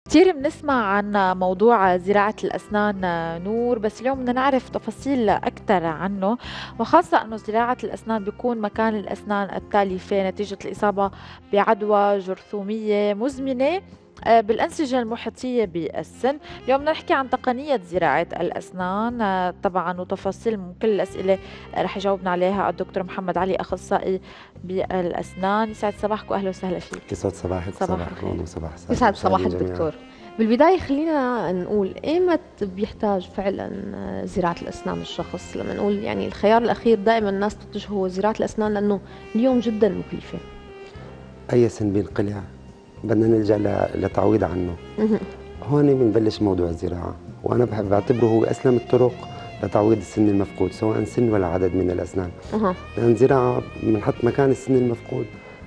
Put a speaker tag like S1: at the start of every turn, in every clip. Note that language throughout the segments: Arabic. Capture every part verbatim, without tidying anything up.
S1: كتير بنسمع عن موضوع زراعة الأسنان نور، بس اليوم بدنا نعرف تفاصيل أكثر عنه، وخاصة أنه زراعة الأسنان بيكون مكان الأسنان التالفة نتيجة الإصابة بعدوى جرثومية مزمنة آه، بالأنسجة المحيطية بالسن. اليوم بدنا نحكي عن تقنية زراعة الأسنان آه، طبعا، وتفاصيل من كل الأسئلة آه، رح يجاوبنا عليها الدكتور محمد علي، أخصائي بالأسنان. يسعد صباحك وأهلا وسهلا فيك.
S2: يسعد صباحك،
S1: صباح
S2: صباح
S1: الخير.
S2: الخير وصباح السعادة
S3: يسعد
S2: للمشاهدين
S3: صباحك
S2: جميعا.
S3: دكتور. بالبداية خلينا نقول ايمت بيحتاج فعلا زراعة الأسنان الشخص، لما نقول يعني الخيار الأخير دائما الناس تتجه هو زراعة الأسنان لأنه اليوم جدا مكلفة.
S2: أي سن بينقلع بدنا نلجأ ل- لتعويض عنه.
S3: مهم.
S2: هون بنبلش موضوع الزراعة، وأنا بحب بعتبره هو أسلم الطرق لتعويض السن المفقود، سواء سن ولا عدد من الأسنان.
S3: أها.
S2: لأن الزراعة بنحط مكان السن المفقود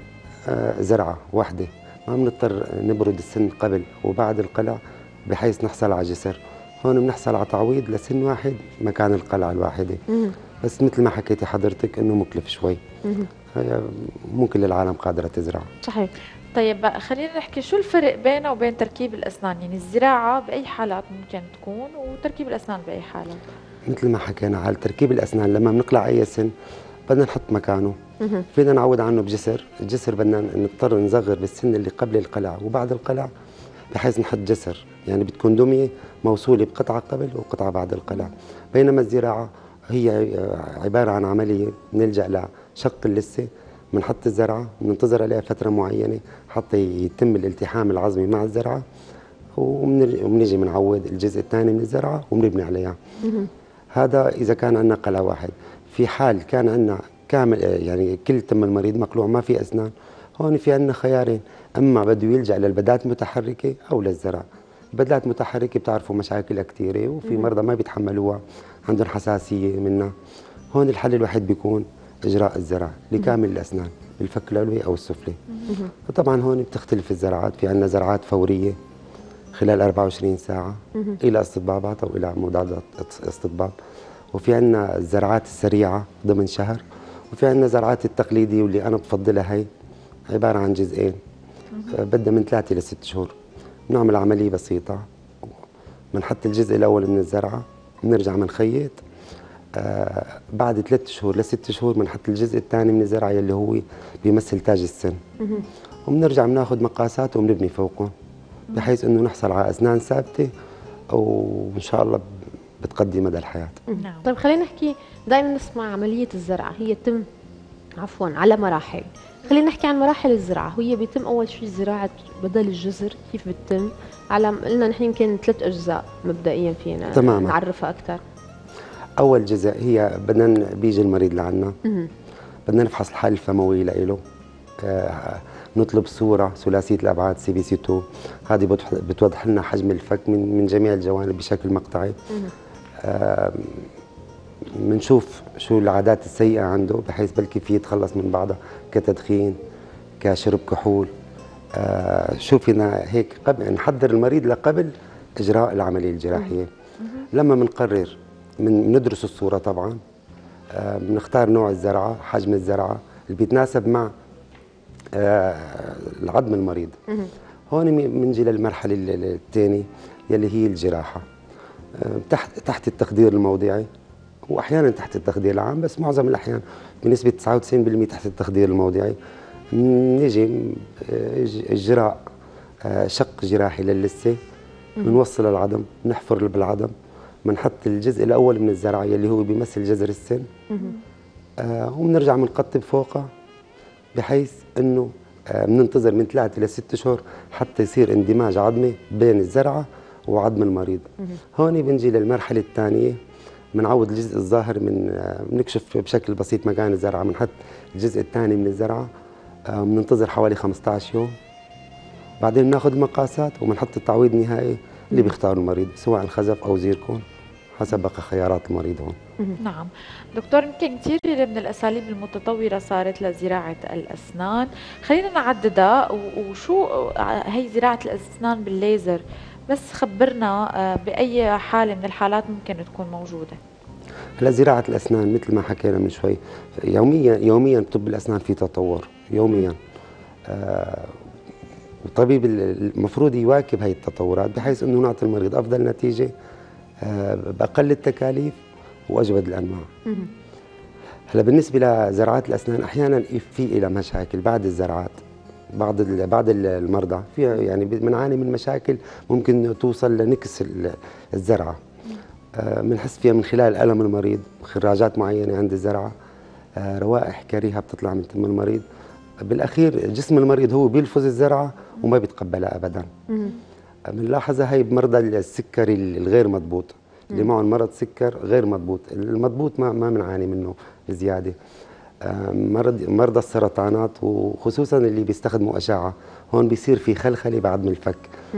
S2: آه، زرعة واحدة، ما بنضطر نبرد السن قبل وبعد القلع بحيث نحصل على جسر. هون بنحصل على تعويض لسن واحد مكان القلعة الواحدة.
S3: مهم.
S2: بس مثل ما حكيتي حضرتك إنه مكلف شوي.
S3: مهم.
S2: هي مو كل العالم قادرة تزرع.
S3: صحيح.
S1: طيب بقى خلينا نحكي شو الفرق بينه وبين تركيب الأسنان، يعني الزراعة بأي حالات ممكن تكون وتركيب الأسنان بأي حالات؟
S2: مثل ما حكينا على تركيب الأسنان، لما بنقلع أي سن بدنا نحط مكانه،
S3: مهم.
S2: فينا نعوض عنه بجسر. الجسر بدنا نضطر نصغر بالسن اللي قبل القلع وبعد القلع بحيث نحط جسر، يعني بتكون دمية موصولة بقطعة قبل وقطعة بعد القلع. بينما الزراعة هي عبارة عن عملية بنلجأ لشق اللثة، بنحط الزرعة بننتظر عليها فترة معينة حتى يتم الالتحام العظمي مع الزرعة، وبنجي بنعوض الجزء الثاني من الزرعة وبنبني عليها.
S3: مهم.
S2: هذا إذا كان عندنا قلع واحد. في حال كان عندنا كامل، يعني كل تم المريض مقلوع ما في أسنان، هون في عندنا خيارين: أما بده يلجأ للبدات المتحركة أو للزرع. البدلات المتحركة بتعرفوا مشاكلها كثيرة، وفي مرضى ما بيتحملوها، عندهم حساسية منها. هون الحل الوحيد بيكون إجراء الزرع لكامل الأسنان بالفك العلوي أو السفلي.
S3: مهم.
S2: وطبعا هون بتختلف الزرعات، في عندنا زرعات فورية خلال أربعة وعشرين ساعة
S3: مهم.
S2: إلى استطبابات أو إلى مضادات استطباب، وفي عندنا الزرعات السريعة ضمن شهر، وفي عندنا زرعات التقليدية واللي أنا بفضلها، هي عبارة عن جزئين بدها من ثلاثة لست شهور. بنعمل عملية بسيطة، بنحط الجزء الأول من الزرعة، بنرجع بنخيط. آه بعد ثلاث شهور لست شهور بنحط الجزء الثاني من الزرعة اللي هو بيمثل تاج السن،
S3: مهم.
S2: وبنرجع بناخذ مقاسات وبنبني فوقه بحيث انه نحصل على اسنان ثابته وان شاء الله بتقضي مدى الحياه.
S1: نعم.
S3: طيب خلينا نحكي، دائما نسمع عملية الزرعة هي تتم عفوا على مراحل. خلينا نحكي عن مراحل الزراعة. هي بيتم أول شيء زراعة بدل الجذر، كيف بتتم؟ على قلنا نحن يمكن ثلاث أجزاء مبدئيا فينا
S2: تماما.
S3: نعرفها أكثر.
S2: اول جزء هي بدنا بيجي المريض لعنا،
S3: مهم.
S2: بدنا نفحص الحالة الفموية له. آه نطلب صورة ثلاثية الأبعاد سي بي سي اثنين، هذه بتوضح- بتوضح لنا حجم الفك من من جميع الجوانب بشكل مقطعي.
S3: مهم.
S2: آه بنشوف شو العادات السيئة عنده بحيث بلكي في يتخلص من بعضها، كتدخين، كشرب كحول. آه شو فينا هيك قبل نحضر المريض لقبل إجراء العملية الجراحية. لما بنقرر من ندرس الصورة طبعا، آه بنختار نوع الزرعة، حجم الزرعة اللي بيتناسب مع آه العظم المريض.
S3: مهم.
S2: هون بنجي للمرحلة الثانية يلي هي الجراحة، آه تحت تحت التخدير الموضعي، واحيانا تحت التخدير العام، بس معظم الاحيان بنسبه تسعة وتسعين بالمئة تحت التخدير الموضعي. نيجي آه، اجراء آه، شق جراحي للثه، بنوصل العظم، بنحفر بالعظم، بنحط الجزء الاول من الزرعه اللي هو بيمثل جذر السن،
S3: مهم.
S2: آه، وبنرجع بنقطب فوقه بحيث انه آه، بننتظر من ثلاثة لست شهور حتى يصير اندماج عظمي بين الزرعه وعظم المريض. هون بنجي للمرحله الثانيه، بنعوض الجزء الظاهر من آه، بنكشف بشكل بسيط مكان الزرعه، بنحط الجزء الثاني من الزرعه، آه، بننتظر حوالي خمسة عشر يوم، بعدين بناخذ المقاسات وبنحط التعويض النهائي اللي بيختاره المريض، سواء الخزف او زيركون حسب بقى خيارات المريض هون.
S1: نعم دكتور، يمكن كثير من الأساليب المتطورة صارت لزراعة الأسنان، خلينا نعددها. و- وشو هي زراعة الأسنان بالليزر؟ بس خبرنا آه، بأي حالة من الحالات ممكن تكون موجودة.
S2: هلا زراعه الاسنان مثل ما حكينا من شوي، يوميا يوميا طب الاسنان في تطور يوميا. آه والطبيب المفروض يواكب هاي التطورات بحيث انه نعطي المريض افضل نتيجه باقل التكاليف واجود الانواع. هلا بالنسبه لزراعات الاسنان احيانا في لها مشاكل بعد الزراعات. بعض بعض المرضى في يعني بنعاني من مشاكل ممكن توصل لنكس الزرعه. بنحس فيها من خلال الم المريض، خراجات معينه عند الزرعه، روائح كريهه بتطلع من تم المريض. بالاخير جسم المريض هو بيلفظ الزرعه وما بيتقبلها ابدا. بنلاحظها هي بمرضى السكري الغير مضبوط، اللي معهم مرض سكر غير مضبوط. المضبوط ما ما بنعاني منه بزياده. مرض مرضى السرطانات وخصوصا اللي بيستخدموا اشعه، هون بيصير في خلخله بعد من الفك.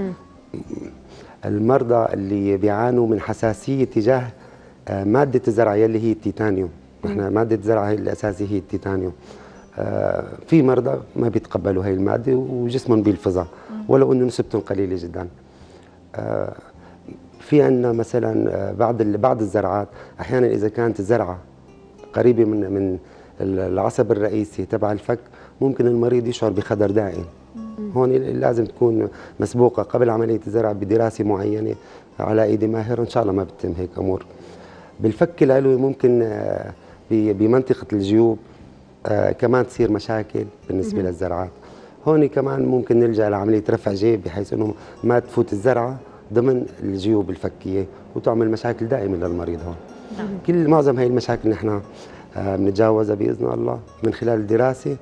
S2: المرضى اللي بيعانوا من حساسيه تجاه ماده الزرع يلي هي التيتانيوم، احنا ماده الزرع هي الاساسيه هي التيتانيوم. في مرضى ما بيتقبلوا هي الماده وجسمهم بيلفظها ولو انه نسبتهم قليله جدا. في عندنا مثلا بعض بعض الزرعات احيانا اذا كانت الزرعه قريبه من من العصب الرئيسي تبع الفك ممكن المريض يشعر بخدر دائم. هون لازم تكون مسبوقه قبل عمليه الزرع بدراسه معينه على ايدي ماهر، ان شاء الله ما بتتم هيك امور. بالفك العلوي ممكن بمنطقه الجيوب كمان تصير مشاكل بالنسبه للزرعات. هون كمان ممكن نلجا لعمليه رفع جيب بحيث انه ما تفوت الزرعه ضمن الجيوب الفكيه وتعمل مشاكل دائمه للمريض. هون كل معظم هي المشاكل نحن بنتجاوزها باذن الله من خلال الدراسه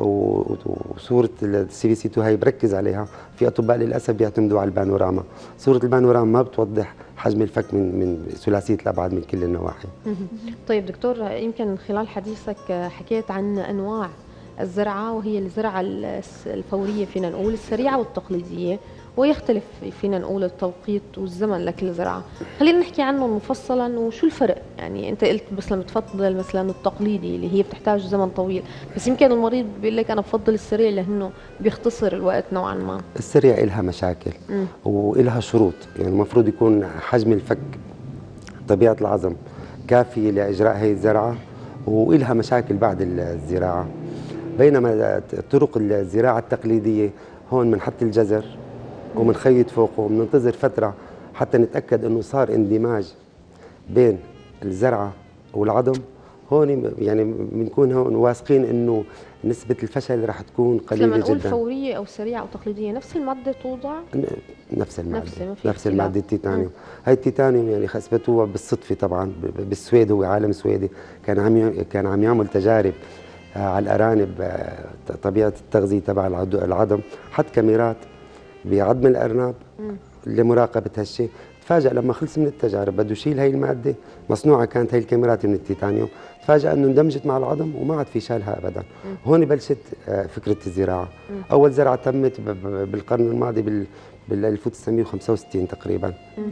S2: وصوره السي في سي اثنين هي بركز عليها. في اطباء للاسف بيعتمدوا على البانوراما، صوره البانوراما ما بتوضح حجم الفك من من ثلاثيه الابعاد من كل النواحي.
S3: طيب دكتور، يمكن من خلال حديثك حكيت عن انواع الزرعه، وهي الزرعه الفوريه فينا نقول، السريعه والتقليديه، ويختلف فينا نقول التوقيت والزمن لكل زرعه. خلينا نحكي عنهم مفصلا وشو الفرق. يعني انت قلت مثلا بتفضل مثلا التقليدي اللي هي بتحتاج زمن طويل، بس يمكن المريض بيقول لك انا بفضل السريع لانه بيختصر الوقت نوعا ما.
S2: السريع إلها مشاكل وإلها شروط، يعني المفروض يكون حجم الفك طبيعه العظم كافيه لاجراء هي الزرعه، وإلها مشاكل بعد الزراعه. بينما طرق الزراعه التقليديه هون بنحط الجذر وبنخيط فوقه وبننتظر فتره حتى نتاكد انه صار اندماج بين الزرعه والعظم. هون يعني بنكون هون واثقين انه نسبه الفشل رح تكون قليله جدا.
S3: لما نقول فوريه او سريعه او تقليديه، نفس الماده توضع؟
S2: نفس الماده،
S3: نفس,
S2: نفس الماده التيتانيوم. هاي التيتانيوم يعني اثبتوها بالصدفه طبعا بالسويد، هو عالم سويدي كان عم كان عم يعمل تجارب على الارانب، طبيعه التغذيه تبع العظم، حط كاميرات بعظم الارنب لمراقبه هالشيء. تفاجأ لما خلص من التجارب بده يشيل هي الماده، مصنوعه كانت هي الكاميرات من التيتانيوم، تفاجأ انه اندمجت مع العظم وما عاد في شالها ابدا. مم. هون بلشت فكره الزراعه. مم. اول زرعه تمت بالقرن الماضي بال بال ألف وتسعمئة وخمسة وستين تقريبا. مم.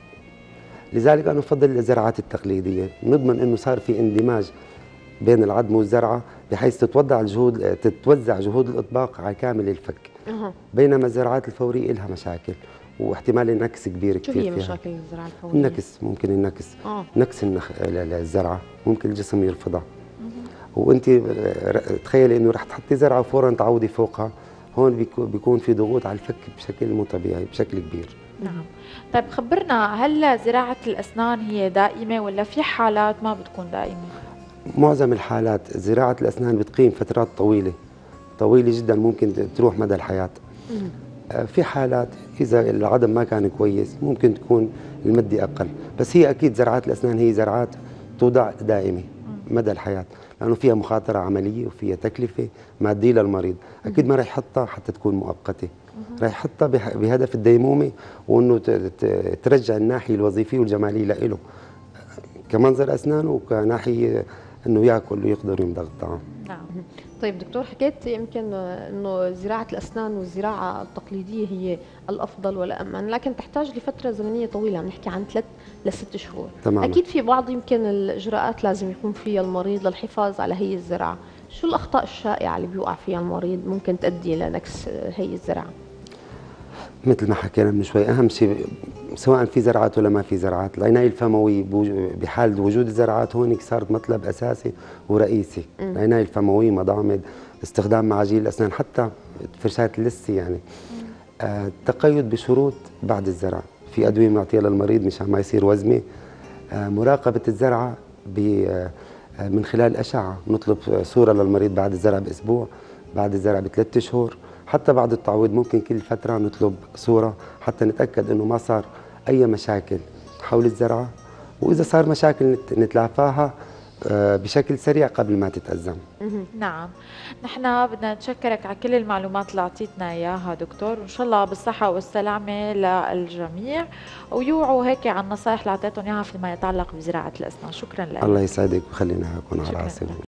S2: لذلك انا بفضل الزراعات التقليديه، نضمن انه صار في اندماج بين العظم والزرعه بحيث تتوزع الجهود تتوزع جهود الاطباق على كامل الفك. أه. بينما الزراعات الفوريه لها مشاكل واحتمال النكس كبير كثير فيها.
S3: شو هي مشاكل الزراعه الفوريه؟
S2: النكس، ممكن النكس آه. نكس النخ... الزرعه ممكن الجسم يرفضها. وانت تخيلي انه رح تحطي زرعه وفورا تعودي فوقها، هون بيكون في ضغوط على الفك بشكل مو طبيعي بشكل كبير.
S1: نعم. طيب خبرنا، هل زراعه الاسنان هي دائمه ولا في حالات ما بتكون دائمه؟
S2: معظم الحالات زراعه الاسنان بتقيم فترات طويله طويله جدا، ممكن تروح مدى الحياه. مم. في حالات إذا العظم ما كان كويس ممكن تكون المدة أقل، بس هي أكيد زراعات الأسنان هي زراعات توضع دائمة مدى الحياة، لأنه فيها مخاطرة عملية وفيها تكلفة مادية للمريض. أكيد ما راح يحطها حتى تكون مؤقتة، راح يحطها بهدف الديمومة وأنه ترجع الناحية الوظيفية والجمالية له كمنظر أسنان وكناحية أنه يأكل ويقدر يمضغ الطعام.
S3: نعم. طيب دكتور، حكيت يمكن انه زراعه الاسنان والزراعه التقليديه هي الافضل والامن، لكن تحتاج لفتره زمنيه طويله، بنحكي عن ثلاث لست شهور. تماما. اكيد في بعض يمكن الاجراءات لازم يكون فيها المريض للحفاظ على هي الزراعه، شو الاخطاء الشائعه اللي بيوقع فيها المريض ممكن تؤدي لنكس هي الزراعه؟
S2: مثل ما حكينا من شوي، اهم شيء سواء في زرعات ولا ما في زرعات، العنايه الفمويه بحال وجود الزرعات هونيك صارت مطلب اساسي ورئيسي. العنايه الفمويه، مضامد، استخدام معاجين الاسنان، حتى فرشاه اللثه يعني. آه، التقيد بشروط بعد الزرع، في أدوية بنعطيها للمريض مشان ما يصير وزمة. آه، مراقبة الزرعة من خلال الأشعة، نطلب صورة للمريض بعد الزرع بأسبوع، بعد الزرع بثلاث شهور، حتى بعد التعويض ممكن كل فترة نطلب صورة حتى نتأكد أنه ما صار أي مشاكل حول الزرعة، وإذا صار مشاكل نتلافاها بشكل سريع قبل ما تتأزم.
S1: نعم، نحن بدنا نتشكرك على كل المعلومات اللي أعطيتنا إياها دكتور، وإن شاء الله بالصحة والسلامة للجميع، ويوعوا هيك على النصائح اللي أعطيتهم إياها فيما يتعلق بزراعة الأسنان. شكرا لك.
S2: الله يسعدك وخلينا نكون على راسي.